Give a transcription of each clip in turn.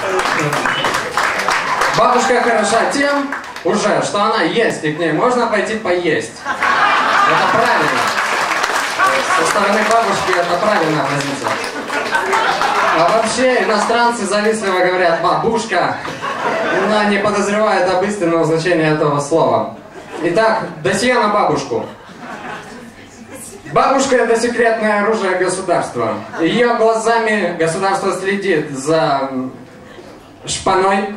Бабушка хороша тем уже, что она есть, и к ней можно пойти поесть. Это правильно. Со стороны бабушки это правильная позиция. А вообще иностранцы завистливо говорят «бабушка», но не подозревают об истинном значении этого слова. Итак, досье на бабушку. Бабушка — это секретное оружие государства. Ее глазами государство следит за шпаной.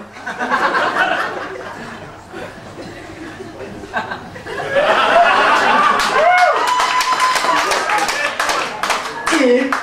И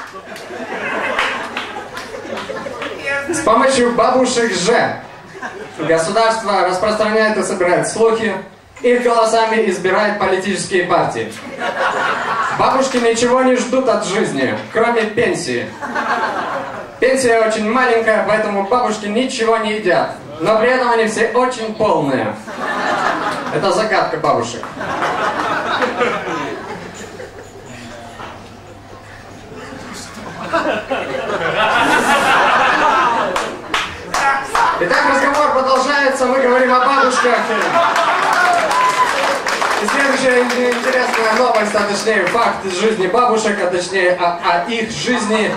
с помощью бабушек же государство распространяет и собирает слухи, их голосами избирает политические партии. Бабушки ничего не ждут от жизни, кроме пенсии. Пенсия очень маленькая, поэтому бабушки ничего не едят. Но при этом они все очень полные. Это загадка бабушек. Итак, разговор продолжается, мы говорим о бабушках. И следующая интересная новость, а точнее факт из жизни бабушек, а точнее об их жизни,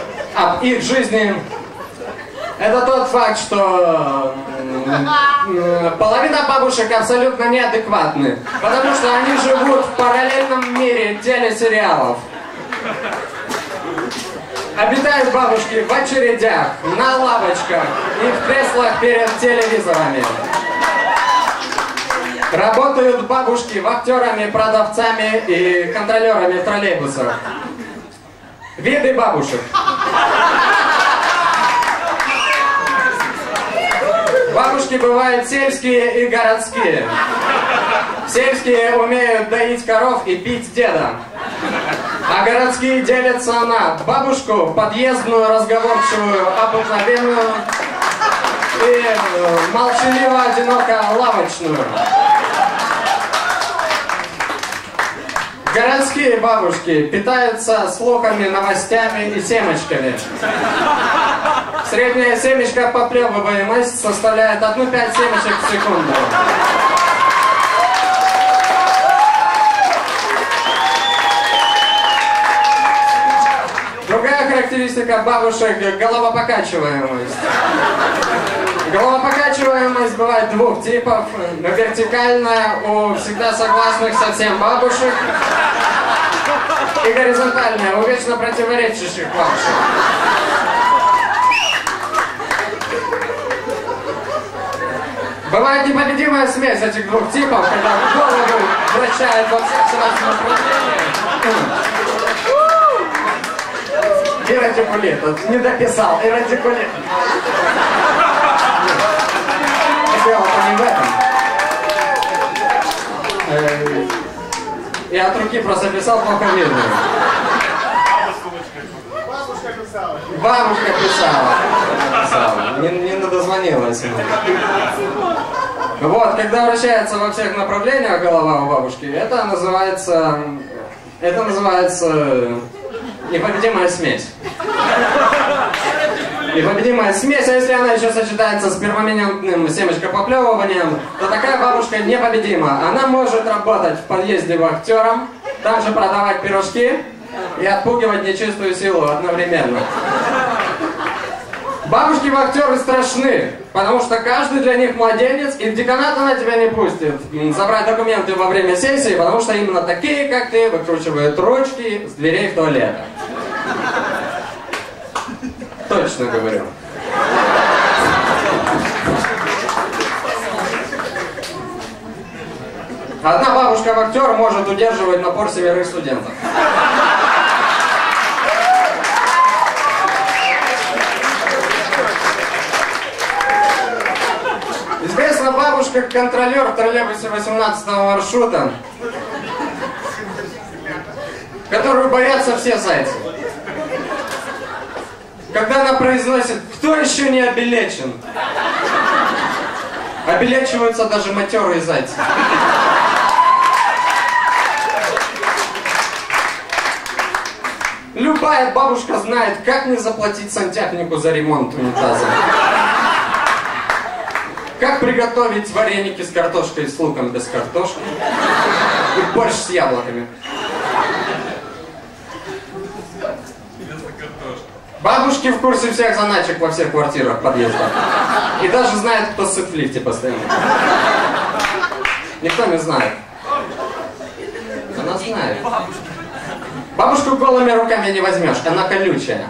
это тот факт, что половина бабушек абсолютно неадекватны, потому что они живут в параллельном мире телесериалов. Обитают бабушки в очередях, на лавочках и в креслах перед телевизорами. Работают бабушки вахтерами, продавцами и контролерами в троллейбусах. Виды бабушек. Бабушки бывают сельские и городские. Сельские умеют доить коров и бить деда. А городские делятся на бабушку, подъездную, разговорчивую, обыкновенную и молчаливо-одиноко лавочную. Городские бабушки питаются слухами, новостями и семечками. Средняя семечка поплевываемость составляет 1,5 семечек в секунду. Другая характеристика бабушек – головопокачиваемость. Головопокачиваемость бывает двух типов. Вертикальная у всегда согласных со всем бабушек и горизонтальная у вечно противоречащих бабушек. Бывает непобедимая смесь этих двух типов, когда в голову вращает во всех сразу направлениях. И радикулит. Не дописал. И радикулит. Дело-то не в этом. Я от руки просто писал, плохо видно. Бабушка писала. Бабушка писала. Не надозвонилась. Вот, когда вращается во всех направлениях голова у бабушки, это называется непобедимая смесь. Непобедимая смесь, а если она еще сочетается с перманентным семечкопоплевыванием, то такая бабушка непобедима. Она может работать в подъезде вахтером, также продавать пирожки и отпугивать нечистую силу одновременно. Бабушки-вахтеры страшны, потому что каждый для них младенец, и в деканат она тебя не пустит забрать документы во время сессии, потому что именно такие, как ты, выкручивают ручки с дверей в туалет. Точно говорю. Одна бабушка-вахтер может удерживать напор 7 студентов. Известна бабушка-контролер в троллейбусе 18-го маршрута, которую боятся все зайцы. Когда она произносит «Кто еще не обелечен?», обелечиваются даже матерые зайцы. Любая бабушка знает, как не заплатить сантехнику за ремонт унитаза. Как приготовить вареники с картошкой, с луком без картошки. И борщ с яблоками. Бабушки в курсе всех заначек во всех квартирах подъезда. И даже знают, кто сыт в лифте постоянно. Никто не знает. Она знает. Бабушку голыми руками не возьмешь, она колючая.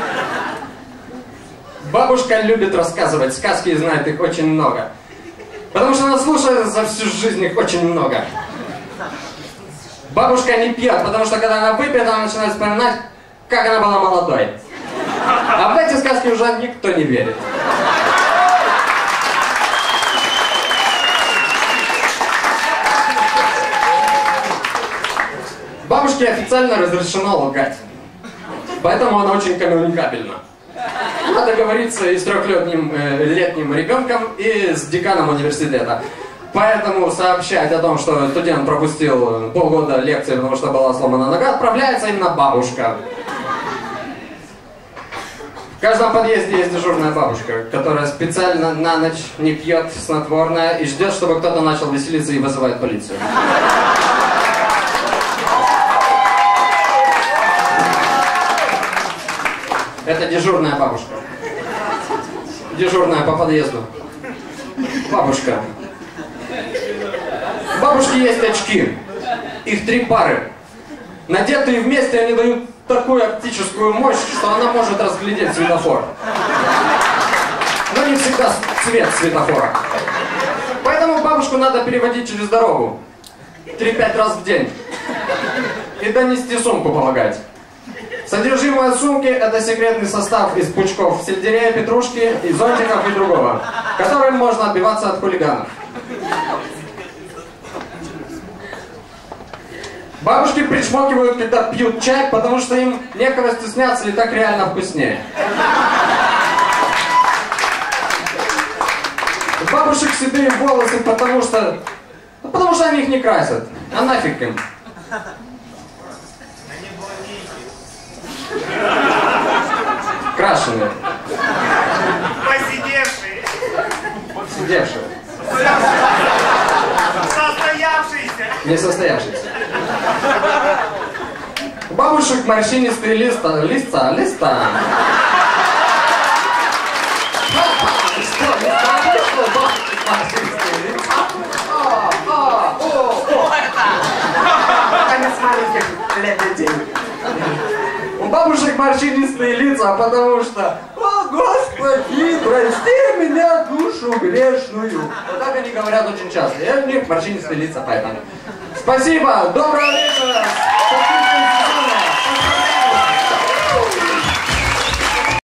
Бабушка любит рассказывать сказки и знает их очень много. Потому что она слушает за всю жизнь их очень много. Бабушка не пьет, потому что когда она выпьет, она начинает вспоминать, как она была молодой. А в эти сказки уже никто не верит. Бабушке официально разрешено лгать. Поэтому она очень коммуникабельна. Надо договориться и с 3-летним ребенком, и с деканом университета. Поэтому сообщать о том, что студент пропустил полгода лекции, потому что была сломана нога, отправляется именно бабушка. В каждом подъезде есть дежурная бабушка, которая специально на ночь не пьет снотворное и ждет, чтобы кто-то начал веселиться и вызывает полицию. Это дежурная бабушка. Дежурная по подъезду. Бабушка. У бабушки есть очки. Их 3 пары. Надетые вместе они дают такую оптическую мощь, что она может разглядеть светофор. Но не всегда цвет светофора. Поэтому бабушку надо переводить через дорогу. 3-5 раз в день. И донести сумку помогать. Содержимое сумки — это секретный состав из пучков сельдерея, петрушки, и зонтиков и другого, которым можно отбиваться от хулиганов. Бабушки причмокивают, когда пьют чай, потому что им некого стесняться, и так реально вкуснее. У бабушек седые волосы, потому что они их не красят. А нафиг им. Крашеные. Посидевшие. Сидевшие. Состоявшиеся. Не состоявшиеся. У бабушек морщинистые листа. Конец маленьких лебедей. У бабушек морщинистые лица, потому что: «О, Господи, прости меня, душу грешную». Вот так они говорят очень часто. И у них морщинистые лица, поэтому. Спасибо, доброго вечера.